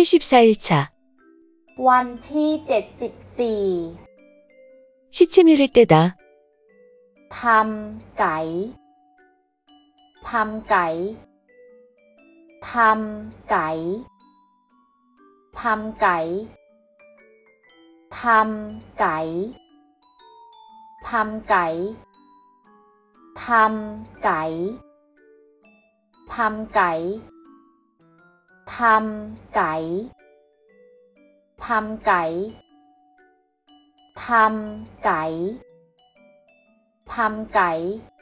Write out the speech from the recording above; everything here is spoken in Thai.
74일차 วันที่74 시치미를 떼다 ทำไก่ทำไก่ทำไก่ทำไก่ทำไก่ทำไก่ทำไก่ทำไก่ทำไก่ทำไก่ทำไก่ทำไก่